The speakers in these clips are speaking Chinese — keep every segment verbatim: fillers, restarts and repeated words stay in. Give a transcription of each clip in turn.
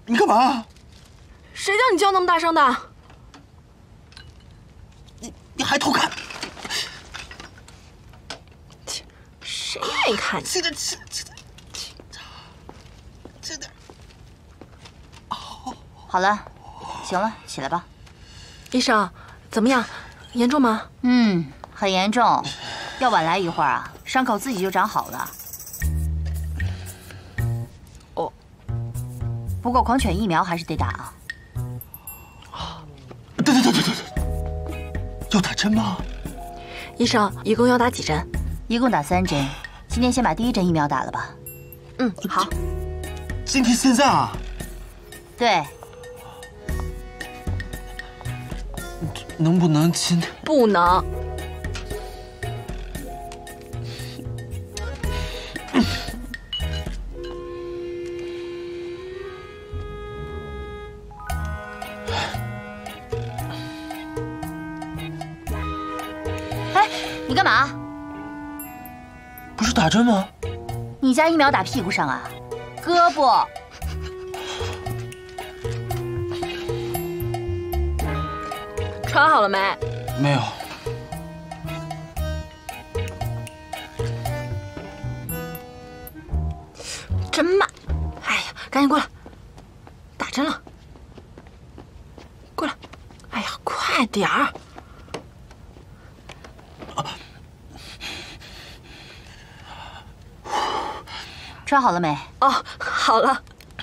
你干嘛？ 谁叫你叫那么大声的？ 你你还偷看？ 切，谁愿意看你？ 这点这这这点。 好了，行了，起来吧。 医生，怎么样？严重吗？ 嗯，很严重，要晚来一会儿啊，伤口自己就长好了。 哦， 不过狂犬疫苗还是得打啊。 对对对对对对，要打针吗？ 医生，一共要打几针？ 一共打三针，今天先把第一针疫苗打了吧。 嗯，好。 今天现在啊？ 对。 能不能今天？ 不能。 哎，你干嘛？ 不是打针吗？ 你家疫苗打屁股上啊？胳膊。 穿好了没？ 没有。 真慢！哎呀，赶紧过来，打针了。过来！哎呀，快点儿！ 穿好了没？ 哦，好了。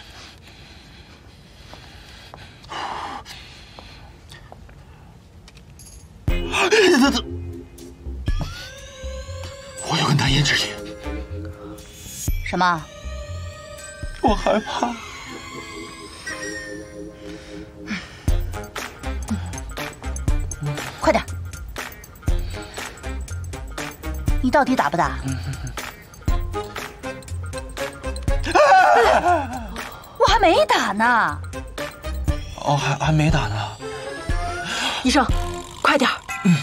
我有个难言之隐。 什么？ 我害怕。 快点！你到底打不打？我还没打呢。 哦，还还没打呢。 医生，快点！ 嗯。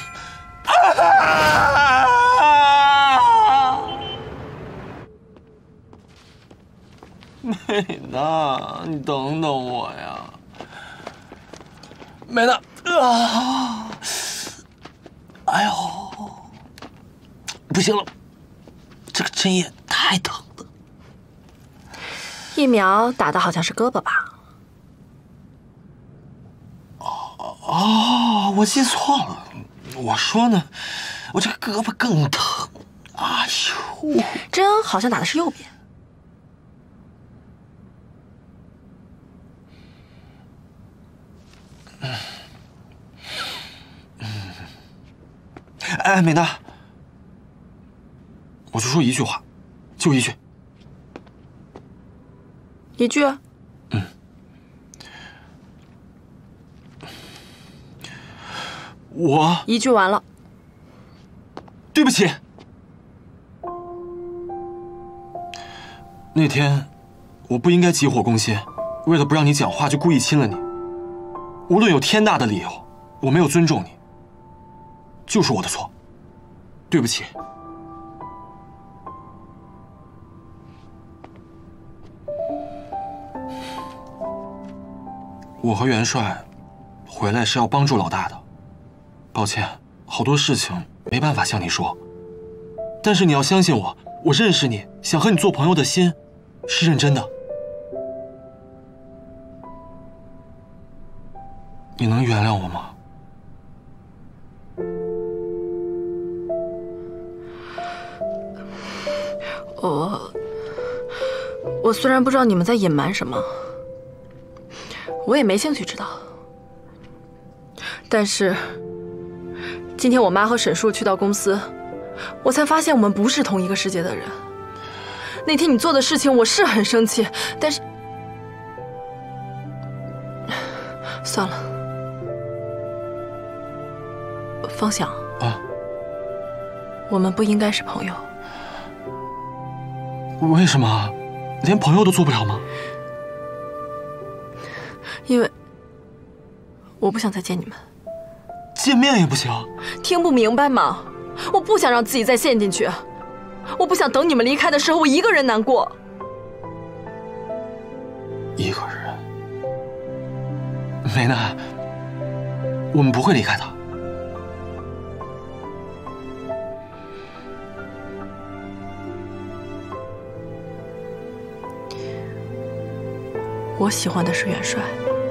美娜，你等等我呀！美娜，啊！哎呦，不行了，这个针也太疼了。 疫苗打的好像是胳膊吧？ 哦哦，我记错了。我说呢，我这个胳膊更疼。哎呦， 针好像打的是右边。 嗯嗯，哎，美娜，我就说一句话，就一句。 一句。 嗯。我一句完了。 对不起。那天我不应该急火攻心，为了不让你讲话就故意亲了你。无论有天大的理由，我没有尊重你，就是我的错。对不起。我和元帅回来是要帮助老大的，抱歉，好多事情没办法向你说。但是你要相信我，我认识你，想和你做朋友的心是认真的。你能原谅我吗？ 我我虽然不知道你们在隐瞒什么，我也没兴趣知道。但是今天我妈和沈树去到公司，我才发现我们不是同一个世界的人。那天你做的事情，我是很生气，但是算了。方想啊， 我们不应该是朋友。 为什么？连朋友都做不了吗？ 因为我不想再见你们。 见面也不行？ 听不明白吗？我不想让自己再陷进去，我不想等你们离开的时候我一个人难过。 一个人？ 梅奈，我们不会离开的。 我喜欢的是元帅。